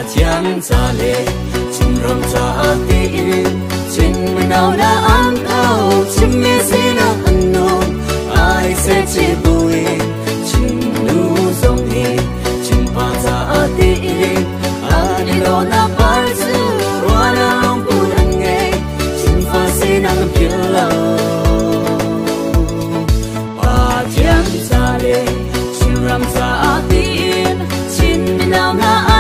chẳng xa lệ chim rong cha tin chim mình nào đã ăn thâu chim mê xin ăn nôm ai sẽ chỉ bùi chim nu sông hi chim pa cha tin ani lo na par su rua na long pu anh nghe chim pha xin ăn phiền lâu pa chẳng xa lệ chim rong cha tin chim mình nào đã